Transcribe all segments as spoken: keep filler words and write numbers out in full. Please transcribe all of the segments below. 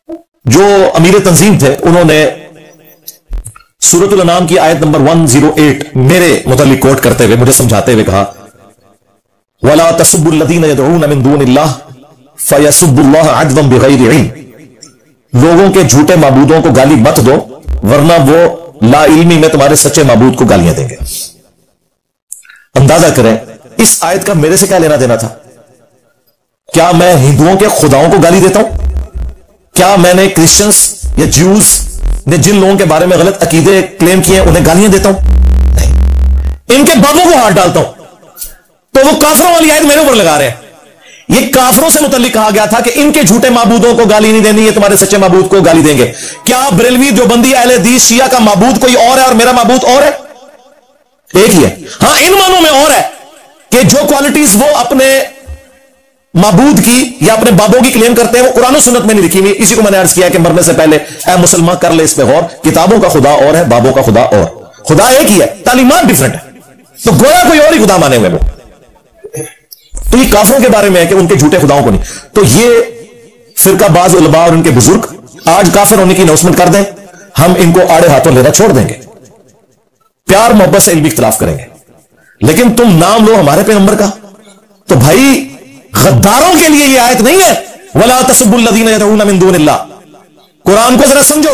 जो अमीर तंजीम थे उन्होंने सूरतुल अनाम की आयत नंबर एक सौ आठ मेरे मुतालिक कोट करते हुए मुझे समझाते हुए कहा, वला तसुब्बुल्लज़ीना यदऊना मिन दूनिल्लाह फयसुब्बुल्लाह अदवन बिगैरि इल्म। लोगों के झूठे माबूदों को गाली मत दो, वरना वो ला इल्मी में तुम्हारे सच्चे माबूद को गालियां देंगे। अंदाजा करें इस आयत का मेरे से क्या लेना देना था? क्या मैं हिंदुओं के खुदाओं को गाली देता हूं? क्या मैंने क्रिश्चियंस या ज्यूज ने जिन लोगों के बारे में गलत अकीदे क्लेम किए उन्हें गालियां देता हूं? नहीं। इनके बाबों को हाथ डालता हूं तो वो काफरों वाली आयत मेरे ऊपर लगा रहे हैं। ये काफरों से मुतल्लिक कहा गया था कि इनके झूठे माबूदों को गाली नहीं देनी, ये तुम्हारे सच्चे माबूद को गाली देंगे। क्या बरेलवी देवबंदी अहले हदीस शिया का माबूद कोई और है और मेरा माबूद और है? एक ही है। हां, इन मानों में और है कि जो क्वालिटीज वो अपने माबूद की या अपने बाबों की क्लेम करते हैं वो कुरान और सुन्नत में नहीं लिखी हुई। इसी को मैंने अर्ज किया कि मरने से पहले ऐ मुसलमान कर ले इस पे गौर, किताबों का खुदा और है, बाबों का खुदा और। खुदा एक ही है, तालीमात डिफरेंट है, तो गोया कोई और ही खुदा माने हुए वो। तो ये काफरों के बारे में है कि उनके झूठे खुदाओं को नहीं। तो ये फिरकाबाज उलमा और उनके बुजुर्ग आज काफिर होने की अनाउंसमेंट कर दें, हम इनको आड़े हाथों लेना छोड़ देंगे, प्यार मोहब्बत से इल्मी इख्तिलाफ करेंगे। लेकिन तुम नाम लो हमारे पैगंबर का, तो भाई गद्दारों के लिए यह आयत नहीं है, वला तसुब्बुल्लज़ीना यदऊना मिन दूनिल्लाह। कुरान को जरा समझो,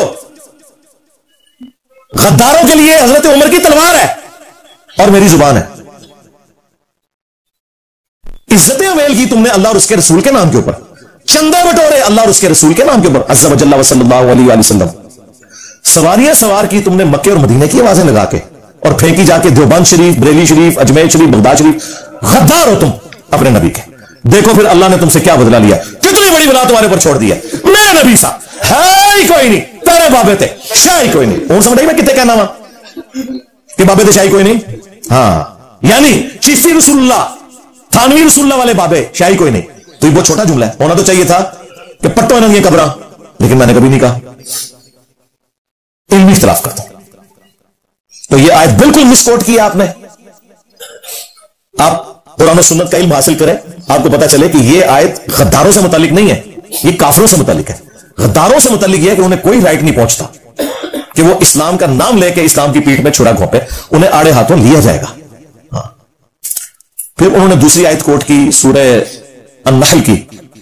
गद्दारों के लिए हजरत उमर की तलवार है और मेरी जुबान है। इज्जतें अवेल की तुमने अल्लाह और उसके रसूल के नाम के ऊपर, चंदा बटोरे अल्लाह और उसके रसूल के नाम के ऊपर, अज़्ज़ा व जल्ला व सल्लल्लाहु अलैहि वसल्लम। सवारियां सवार की तुमने मक्के और मदीने की आवाजें लगा के और फेंकी जाके देवबंद शरीफ, बरेली शरीफ, अजमेर शरीफ, बगदाद शरीफ। गद्दार हो तुम अपने नबी के। देखो फिर अल्लाह ने तुमसे क्या बदला लिया, कितनी बड़ी बला तुम्हारे ऊपर छोड़ दी है। मैं नबी सा है ही कोई नहीं, तेरे बाबे थे शाह ही कोई नहीं। और समझ मैं कितने कहना वा कि बाबे थे शाही कोई नहीं। हाँ, यानी चिश्ती रसूलुल्लाह, थानवी रसूलुल्लाह वाले बाबे, शाही कोई नहीं। तो ये बहुत छोटा जुमला है, होना तो चाहिए था कि पट्टो इन्होंने कब्रा, लेकिन मैंने कभी नहीं कहा। इल्मी इख्तिलाफ करता हूं। तो ये आयत बिल्कुल मिसकोट की आपने। आप कुरान और सुन्नत का इल्म हासिल करें, आपको पता चले कि ये आयत गद्दारों से मुतालिक नहीं है, ये काफिरों से मुतालिक है। गद्दारों से मुतालिक यह है कि उन्हें कोई राइट नहीं पहुंचता कि वो इस्लाम का नाम लेके इस्लाम की पीठ में छुरा घोंपे, उन्हें आड़े हाथों लिया जाएगा। हाँ। फिर उन्होंने दूसरी आयत कोट की सूरह अन-नहल की,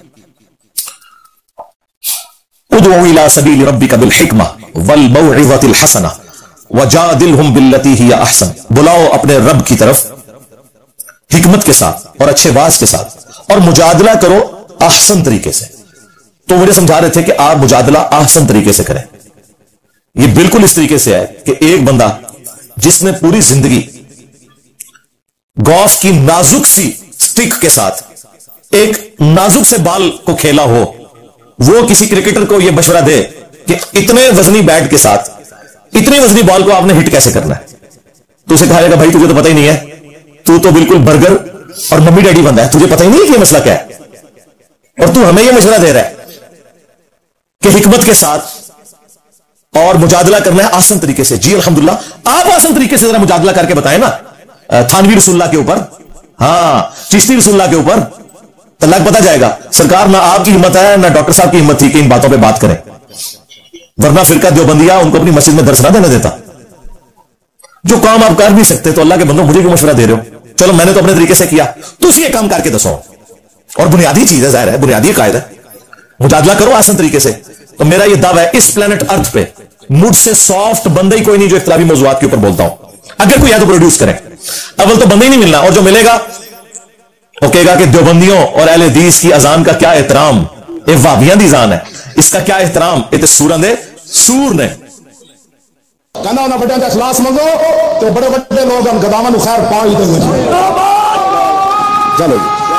उदउ इला सबील रब्बिका बिल हिकमा वल मौइज़तिल हसना वजादिलहुम बिल्लती हिया अहसन। बुलाओ अपने रब की तरफ हिकमत के साथ और अच्छे वाज के साथ, और मुजादला करो अहसन तरीके से। तो मुझे समझा रहे थे कि आप मुजादला अहसन तरीके से करें। ये बिल्कुल इस तरीके से है कि एक बंदा जिसने पूरी जिंदगी गोल्फ की नाजुक सी स्टिक के साथ एक नाजुक से बाल को खेला हो, वो किसी क्रिकेटर को यह मशवरा दे कि इतने वजनी बैट के साथ इतनी वजनी बॉल को आपने हिट कैसे करना है, तो उसे कहा जाएगा भाई तुझे तो पता ही नहीं है, तू तो बिल्कुल बर्गर और मम्मी डैडी बंदा है, तुझे पता ही नहीं है कि यह मसला क्या है, और तू हमें यह मशवरा दे रहा है कि हिकमत के साथ और मुजादला करना है आसान तरीके से। जी अल्हम्दुलिल्लाह, आप आसान तरीके से जरा मुजादला करके बताएं ना थानवी रसूलुल्लाह के ऊपर, हाँ चिश्ती रसूलुल्लाह के ऊपर, तो लग पता जाएगा। सरकार ना आपकी हिम्मत है ना डॉक्टर साहब की हिम्मत थी कि इन बातों पे बात करें, वरना फिरका देवबंदिया उनको अपनी मस्जिद में दर्श ना देने देता। जो काम आप कर नहीं सकते तो अल्लाह के बंदों मुझे क्यों मशवरा दे रहे हो? चलो मैंने तो अपने तरीके से किया, तो उसी काम करके दसो। और बुनियादी चीज है, जाहिर है बुनियादी कायदा है, मुजादला करो आसान तरीके से। तो मेरा यह दावा है इस प्लेनेट अर्थ पे मुझसे सॉफ्ट बंदा ही कोई नहीं जो इख्तिलाफी मौजूआत के ऊपर बोलता हूं। अगर कोई है तो प्रोड्यूस करें। अव्वल तो बंदा ही नहीं मिलना, और जो मिलेगा वो कहेगा कि देवबंदियों और अहले हदीस की अजान का क्या एहतराम, ये वाबियां दी अजान है, इसका क्या एहतराम, ये तो सूरन दे सूर ने कहना उन्हें बड़े का खिलास मंगो तो बड़े बड़े लोग हम गदावन खैर पा ही देंगे। चलो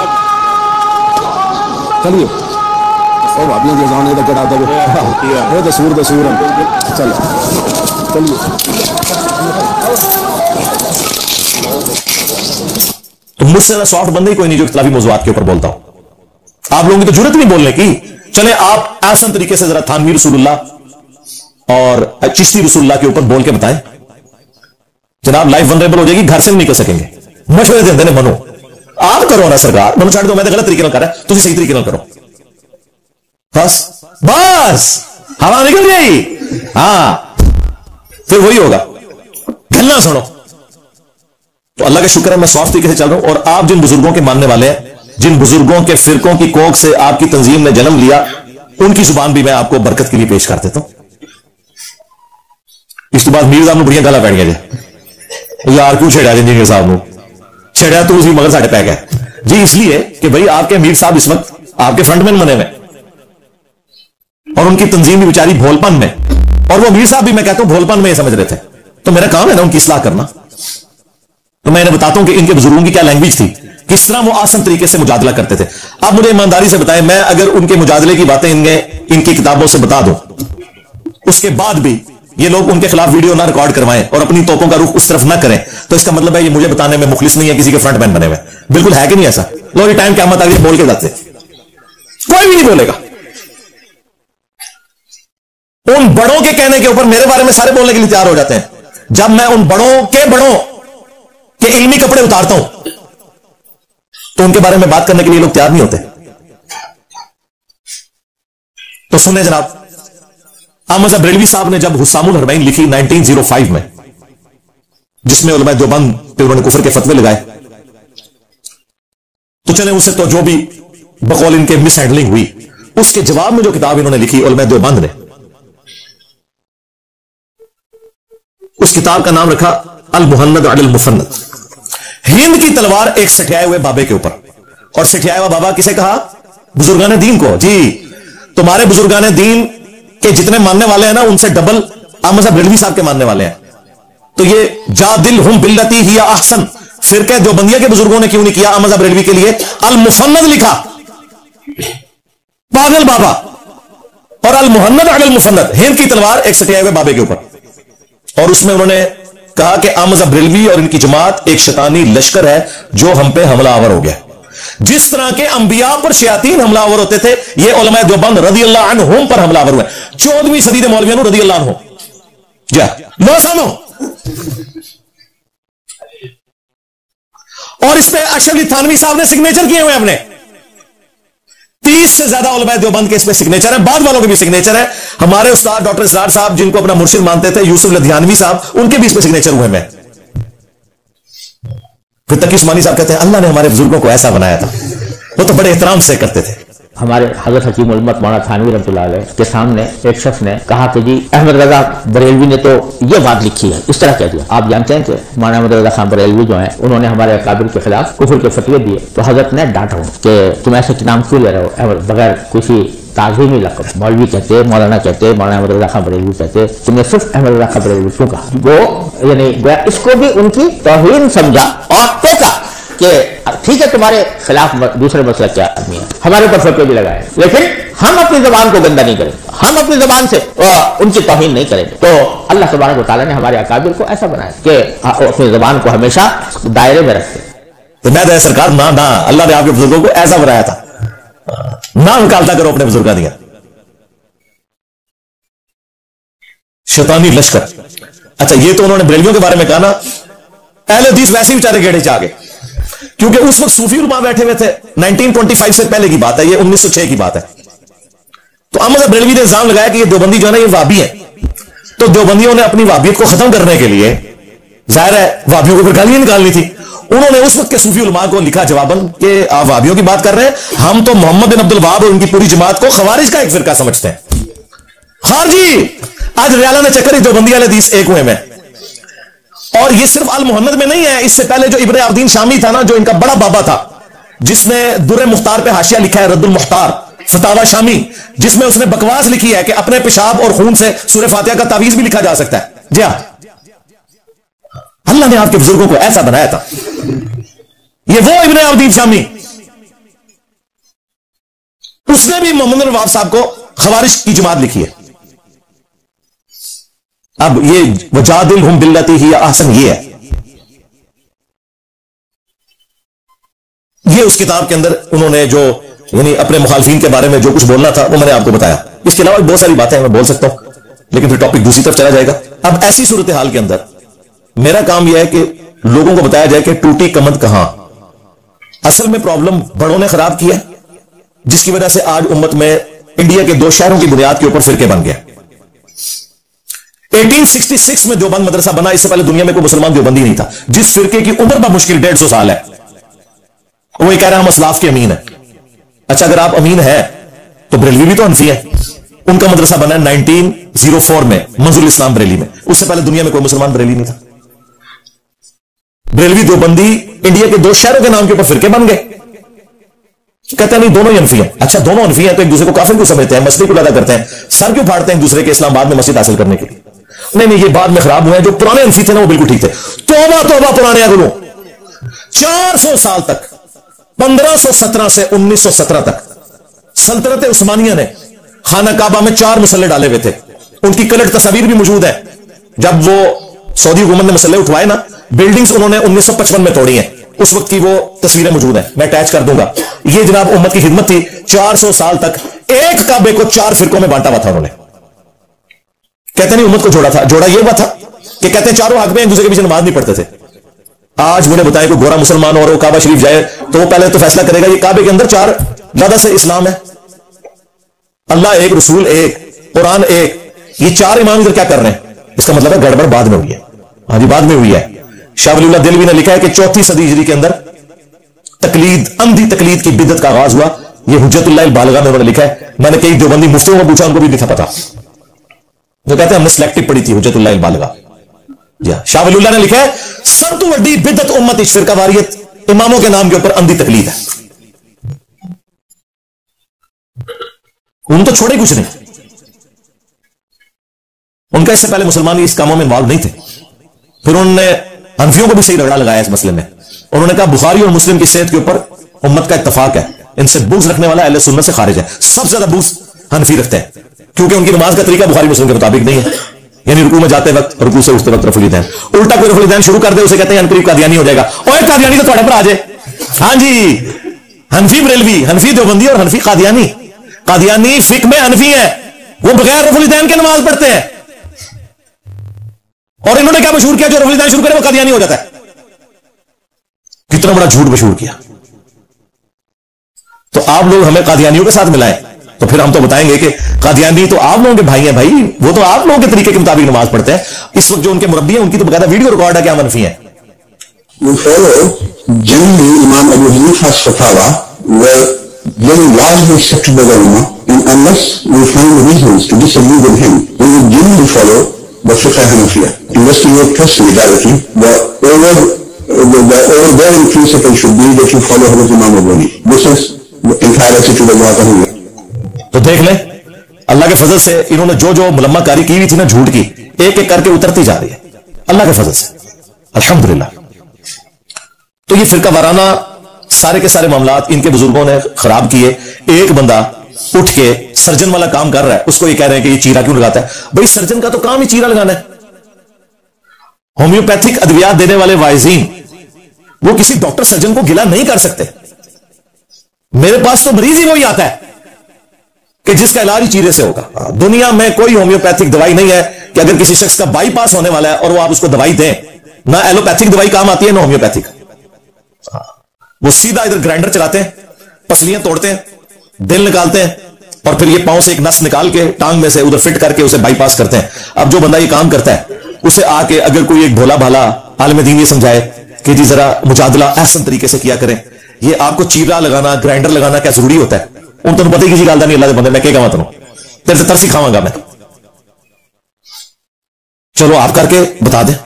चलिए और भाभी के जाने तक कटा दो, ये तो सूर तो सूर है। चलो चलिए, तो मुझसे सॉफ्ट बंदे ही कोई नहीं जो इख्तिलाफी मौजूआत के ऊपर बोलता हूं। आप लोगों की तो जरूरत नहीं बोलने की। चले आप आसान तरीके से जरा थानवी रसूलुल्लाह और चिश्ती रसूलुल्लाह के ऊपर बोल के बताएं, जनाब लाइफ वनरेबल हो जाएगी, घर से भी निकल सकेंगे। मशवरे देते हैं मनो, आप करो ना सरकार, मनो छाड़ दो, मैं तो गलत तरीके ना कर रहा, तुम सही तरीके ना करो। बस बस हवा निकल गई। हाँ, फिर वही होगा, गल्ला सुनो। तो अल्लाह का शुक्र है मैं सॉफ्ट तरीके से चल रहा हूं। और आप जिन बुजुर्गों के मानने वाले हैं, जिन बुजुर्गों के फिरकों की कोख से आपकी तंजीम ने जन्म लिया, उनकी जुबान भी मैं आपको बरकत के लिए पेश कर देता हूं। इस बाद मीर साहब बड़िया गाला पैणियां जी, यार क्यों छेड़ा इंजीनियर साहब को, छेड़ा तो उसी मगर साढ़े पै गया जी। इसलिए कि भाई आपके मीर साहब इस वक्त आपके फ्रंटमैन बने हुए और उनकी तंजीम भी बेचारी भोलपन में, और वो मीर साहब भी मैं कहता हूं भोलपन में ये समझ रहे थे। तो मेरा काम है ना उनकी इस्लाह करना। तो मैं इन्हें बताता हूं कि इनके बुजुर्गों की क्या लैंग्वेज थी, किस तरह वो आसान तरीके से मुजादला करते थे। आप मुझे ईमानदारी से बताएं, मैं अगर उनके मुजादले की बातें इनके इनकी किताबों से बता दूं, उसके बाद भी ये लोग उनके खिलाफ वीडियो ना रिकॉर्ड करवाएं और अपनी तोपों का रुख उस तरफ ना करें, तो इसका मतलब है ये मुझे बताने में मुखलिस नहीं है, किसी के फ्रंटमैन बने हुए। बिल्कुल है कि नहीं ऐसा? लो ये टाइम क़यामत आ गई बोल के जाते, कोई भी नहीं बोलेगा। उन बड़ों के कहने के ऊपर मेरे बारे में सारे बोलने के लिए तैयार हो जाते हैं। जब मैं उन बड़ों के बड़ों के इल्मी कपड़े उतारता हूं तो उनके बारे में बात करने के लिए लोग तैयार नहीं होते। तो सुने जनाब, अहमद बरेलवी साहब ने जब हुस्सामुल हरमैन लिखी नाइनटीन ओ फाइव में, जिसमें उलमा देवबंद पे उन्होंने कुफर के फतवे लगाए, तो चले उसे तो जो भी बकौल इनके मिस हैंडलिंग हुई, उसके जवाब में जो किताब इन्होंने लिखी उलमा देवबंद ने, उस किताब का नाम रखा अल मुहन्नद अल मुफन्नद। हिंद की तलवार एक सठियाए हुए बाबे के ऊपर। और सठियाया हुआ बाबा किसे कहा? बुजुर्गाने दीन को। जी, तुम्हारे बुजुर्गाने दीन के जितने मानने वाले हैं ना, उनसे डबल अहमद बरेलवी साहब के मानने वाले हैं। तो ये जा दिल हुम बिल्लती ही अहसन फिरके देवबंदिया के बुजुर्गों ने क्यों नहीं किया अहमद बरेलवी के लिए अल मुफन्नद लिखा? पागल बाबा। और अल मुहन्नद अल मुफन्नद, हिंद की तलवार एक सठियाए हुए बाबे के ऊपर। और उसमें उन्होंने कहा कि अहमद बरेलवी और इनकी जमात एक शैतानी लश्कर है जो हम पे हमलावर हो गया। जिस तरह के अंबिया पर शयातीन हमलावर होते थे, ये उलमा देवबंद रज़ी अल्लाह अन्हुम पर हमलावर हुए। चौदहवीं सदी के मौलवियों रज़ी अल्लाह अन्हुम जा लो सुनो। और इस पे अशरफ अली थानवी साहब ने सिग्नेचर किए हुए अपने। तीस से ज्यादा उलमा देवबंद के इसमें सिग्नेचर है, बाद वालों के भी सिग्नेचर है। हमारे उस्ताद डॉक्टर इसरार साहब, जिनको अपना मुर्शिद मानते थे, यूसुफ लधियानवी साहब, उनके भी इसमें सिग्नेचर हुए हैं। फिर तकी उस्मानी साहब कहते हैं अल्लाह ने हमारे बुजुर्गों को ऐसा बनाया था, वो तो बड़े एहतराम से करते थे। हमारे हज़रत हकीम उल उम्मत मौलाना थानवी रहमतुल्लाह अलैह के सामने एक शख्स ने कहा कि जी अहमद रजा बरेलवी ने तो ये बात लिखी है, इस तरह कह दिया। आप जानते हैं कि मौलाना अहमद रजा खान बरेलवी जो है, उन्होंने हमारे अकाबिर के खिलाफ कुफर के फतवे दिए। तो हजरत ने डांटा कि तुम ऐसे नाम क्यों ले रहे हो अहमद, बगैर किसी ताज़ीमी लक़ब। मौलवी कहते, मौलाना कहते, मौलाना अहमद रजा खान बरेलवी कहते, तुमने सिर्फ अहमद रजा खान बरेलवी क्यों कहा? वो यानी इसको भी उनकी तौहीन समझा और टोका कि ठीक है तुम्हारे खिलाफ दूसरे मसला क्या आदमी है, हमारे ऊपर फतवे भी लगाए, लेकिन हम अपनी जबान को गंदा नहीं करेंगे, हम अपनी जबान से उनकी तौहीन नहीं करेंगे। तो अल्लाह सुब्हानहू व तआला ने हमारे अकाबिर को ऐसा बनाया कि अपनी जबान को हमेशा दायरे में रखते। तो मैं तो सरकार ना ना अल्लाह ने आपके बुजुर्गों को ऐसा बनाया था, ना निकालता करो अपने बुजुर्गों दिया शैतानी लश्कर। अच्छा, ये तो उन्होंने बरेलवियों के बारे में कहा ना। अहले हदीस वैसे ही बेचारे गेड़े चा गए, क्योंकि उस वक्त सूफी उलमा बैठे हुए थे। नाइनटीन ट्वेंटी फाइव से पहले की बात है, ये उन्नीस सौ छह की बात है। तो अहमद बरेलवी ने इल्जाम लगाया कि ये देवबंदी जो है ना, ये वाबी है। तो देवबंदियों ने अपनी वाबियत को खत्म करने के लिए, जाहिर है वाबियों को फिर गालियां निकालनी थी, उन्होंने उस वक्त के सूफी उलमा को लिखा जवाबन कि आप वाबियों की बात कर रहे हैं, हम तो मोहम्मद बिन अब्दुल वहाब और उनकी पूरी जमात को खवारिज का एक फिरका समझते हैं। खारजी आज रियाला ने चक्कर देवबंदी वाले हदीस एक हुए में। और ये सिर्फ अल मुहन्नद में नहीं है, इससे पहले जो इब्न अब्दीन शामी था ना, जो इनका बड़ा बाबा था, जिसने दुर्रे मुख्तार पे हाशिया लिखा है रद्दुल मुख्तार फतावा शामी, जिसमें उसने बकवास लिखी है कि अपने पेशाब और खून से सूरह फातिहा का तावीज भी लिखा जा सकता है। जी हां, अल्लाह ने आपके बुजुर्गों को ऐसा बनाया था। ये वो इब्न अब्दीन शामी, उसने भी मोहम्मद नवाब साहब को खवारिज की जमात लिखी है। अब ये वजादिल हुम बिल्लती ही अहसन, ये है, ये उस किताब के अंदर उन्होंने जो यानी अपने मुखालफीन के बारे में जो कुछ बोलना था वो मैंने आपको बताया। इसके अलावा बहुत सारी बातें मैं बोल सकता हूं, लेकिन फिर टॉपिक दूसरी तरफ चला जाएगा। अब ऐसी सूरत हाल के अंदर मेरा काम यह है कि लोगों को बताया जाए कि टूटी कमद कहां। असल में प्रॉब्लम बड़ों ने खराब किया, जिसकी वजह से आज उम्मत में इंडिया के दो शहरों की बुनियाद के ऊपर फिरके बन गया। अठारह सौ छियासठ में देवबंद मदरसा बना, इससे पहले दुनिया में कोई मुसलमान देवबंदी नहीं था। जिस फिरके की उम्र बा मुश्किल डेढ़ सौ साल है, वो ये कह रहा है हम असलाफ के अमीन है। अच्छा, अगर आप अमीन है तो बरेलवी भी तो हनफी है। उनका मदरसा बना उन्नीस सौ चार में मंजूर इस्लाम बरेली में। उससे पहले दुनिया में कोई मुसलमान बरेली नहीं था। बरेलवी देवबंदी इंडिया के दो शहरों के नाम के ऊपर फिरके बन गए। कहते हैं नहीं दोनों ही हनफी हैं। अच्छा, दोनों हनफी हैं तो एक दूसरे को काफिर क्यों समझते हैं, मस्जिद को अदा करते हैं, सर क्यों फाड़ते हैं एक दूसरे के इस्लामाबाद में मस्जिद हासिल करने के लिए? नहीं नहीं, ये बाद में खराब हुए हैं। जो पुराने हनफी थे ना वो बिल्कुल ठीक थे। तौबा तौबा पुराने अगलों, चार सौ साल तक, पंद्रह सौ सत्रह से उन्नीस सौ सत्रह तक सल्तनत उस्मानिया ने खाना काबा में चार मसले डाले हुए थे। उनकी कलट तस्वीर भी मौजूद है। जब वो सऊदी हुकूमत ने मसले उठवाए ना, बिल्डिंग्स उन्होंने उन्नीस सौ पचपन में तोड़ी हैं, उस वक्त की वो तस्वीरें मौजूद हैं, मैं अटैच कर दूंगा। ये जनाब उम्मत की खिदमत थी। चार सौ साल तक एक काबे को चार फिरकों में बांटा हुआ था उन्होंने। कहते नहीं उम्मत को जोड़ा था, जोड़ा ये हुआ था कि कहते हैं चारों हक में एक दूसरे के पीछे नमाज नहीं पढ़ते थे। आज मुझे बताएं कोई गोरा मुसलमान और वो काबा शरीफ जाए तो वो पहले तो फैसला करेगा ये काबे के अंदर चार ज्यादा से इस्लाम है, अल्लाह एक, रसूल एक, कुरान एक, ये चार इमाम इधर क्या कर रहे हैं? इसका मतलब है गड़बड़ बाद में हुई है। हाँ जी, बाद में हुई है। शाह वलीउल्लाह दिलवी ने लिखा है कि चौथी सदी हिजरी के अंदर तकलीद, अंधी तकलीद की बिदत का आगाज हुआ। ये हुज्जतुल्लाह बालिगा में उन्होंने लिखा है। मैंने कई देवबंदी मुफ्तियों को पूछा, उनको भी नहीं था पता। जो कहते हैं हमने सिलेक्टिव पढ़ी थी हुज्जतुल्लाह बालिगा। जी, शाह वलीउल्लाह ने लिखा है सब तो बड़ी बिदत उम्मत इस फिरका वारियत इमामों के नाम के ऊपर अंधी तकलीद है। उन तो छोड़े कुछ नहीं, उनका इससे पहले मुसलमान इस कामों में इन्वॉल्व नहीं थे। फिर उन्होंने हनफियों को भी सही रगड़ा लगाया इस मसले में। उन्होंने कहा बुखारी और मुस्लिम की सेहत के ऊपर उम्मत का इत्तफाक है, इनसे बुग़्ज़ रखने वाला अहले सुन्नत से खारिज है। सबसे ज्यादा बुग़्ज़ हनफी रखते हैं क्योंकि उनकी नमाज का तरीका बुखारी मुस्लिम के मुताबिक नहीं है। यानी रुकू में जाते वक्त, रुकू से उठते वक्त रफुल दैन, उल्टा कोई रफुल दैन शुरू कर दे उसे कहते हैं अनकरीब कादियानी हो जाएगा। और कादियानी तो थोड़े पर आ जाए। हाँ जी, हनफी बरेलवी, हनफी देवबंदी और हनफी कादियानी। कादियानी फिक में हनफी है, वो बगैर रफुल दैन के नमाज पढ़ते हैं। और इन्होंने क्या मशहूर किया, जो रफुल दैन शुरू करे वो कादियानी हो जाता है। कितना बड़ा झूठ मशहूर किया। तो आप लोग हमें कादियानियों के साथ मिलाएं तो फिर हम तो बताएंगे कि कादियानी तो आप लोगों के भाई हैं भाई, वो तो आप लोगों के तरीके के मुताबिक नमाज पढ़ते हैं। इस वक्त जो उनके मुरब्बी हैं उनकी तो बकायदा वीडियो रिकॉर्ड है क्या मनफी है। We follow generally Imam Abu Hanifa's fatwa were very largely accepted by the Ummah, and unless we find reasons to disagree with him, we will generally follow the Fiqh Hanafiya. Investigate personally directly. The over the, the overbearing principle should be that you follow Hazrat Imam Abu Hanifa. This is the entire attitude of Wata Huya. तो देख ले अल्लाह के फजल से इन्होंने जो जो मुलम्माकारी की हुई थी ना झूठ की, एक एक करके उतरती जा रही है अल्लाह के फजल से, अल्हम्दुलिल्लाह। तो ये फिरका वाराना सारे के सारे मामलात इनके बुजुर्गों ने खराब किए। एक बंदा उठ के सर्जन वाला काम कर रहा है, उसको ये कह रहे हैं कि ये चीरा क्यों लगाता है? भाई सर्जन का तो काम ही चीरा लगाना है। होम्योपैथिक अद्वियात देने वाले वाइजीन वो किसी डॉक्टर सर्जन को गिला नहीं कर सकते। मेरे पास तो मरीज ही वही आता है कि जिसका इलाज ही चीरे से होगा। दुनिया में कोई होम्योपैथिक दवाई नहीं है कि अगर किसी शख्स का बाईपास होने वाला है और वो आप उसको दवाई दें, ना एलोपैथिक दवाई काम आती है ना होम्योपैथिक। वो सीधा इधर ग्राइंडर चलाते हैं, पसलियां तोड़ते हैं, दिल निकालते हैं और फिर ये पांव से एक नस निकाल के टांग में से उधर फिट करके उसे बाईपास करते हैं। अब जो बंदा ये काम करता है उसे आके अगर कोई एक भोला भाला आलिम दीन ये समझाए कि जी जरा मुजादला एहसन तरीके से किया करें, ये आपको चीरा लगाना ग्राइंडर लगाना क्या जरूरी होता है? उन तुम पता ही किसी गाल नहीं अल्लाह के बंदे, मैं क्या कहूं तुम तेरे से तरसी खावांगा मैं। चलो आप करके बता दें,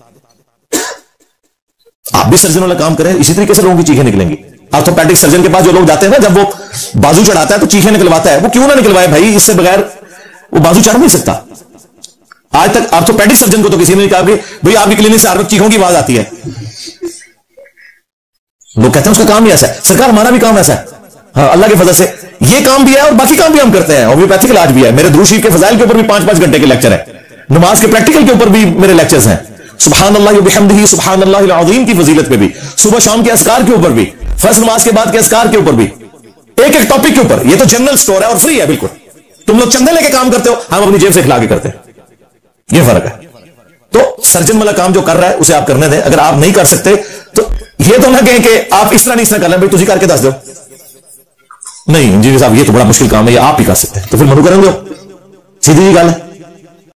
आप भी सर्जन वाला काम करें, इसी तरीके से लोगों की चीखें निकलेंगी। ऑर्थोपेडिक सर्जन के पास जो लोग जाते हैं ना, जब वो बाजू चढ़ाता है तो चीखें निकलवाता है, वो क्यों ना निकलवाए भाई, इससे बगैर वो बाजू चढ़ नहीं सकता। आज तक ऑर्थोपेडिक सर्जन को तो किसी ने कहा कि भाई आपकी क्लिनिक से हर वक्त चीखों की आवाज आती है। लोग कहते हैं उसका काम ही ऐसा है। सरकार हमारा भी काम ऐसा है। हाँ, अल्लाह के फजल से ये काम भी है और बाकी काम भी हम करते हैं। होम्योपैथिक इलाज भी है। मेरे दुरूद शरीफ के फजाइल के ऊपर भी पांच पांच घंटे के लेक्चर है। नमाज के प्रैक्टिकल के ऊपर भी मेरे लेक्चर्स हैं। सुभान अल्लाह व बिहम्दिही सुभान अल्लाह अल अज़ीम की फजीलत पे भी, सुबह शाम के अस्कार के ऊपर भी, फर्ज नमाज के बाद के अस्कार के ऊपर भी, एक एक टॉपिक के ऊपर। ये तो जनरल स्टोर है और फ्री है बिल्कुल। तुम लोग चंदे लेके काम करते हो, हम अपनी जेब से खिला के करते हैं, ये फर्क है। तो सर्जन वाला काम जो कर रहा है उसे आप करने दें। अगर आप नहीं कर सकते तो ये तो ना कहें कि आप इस तरह नहीं इस तरह कर लें, भाई तुझी करके दस दो। नहीं इंजीनियर साहब ये तो बड़ा मुश्किल काम है, ये आप ही कर सकते हैं, तो फिर मधुकरण दो, सीधी जी गल है।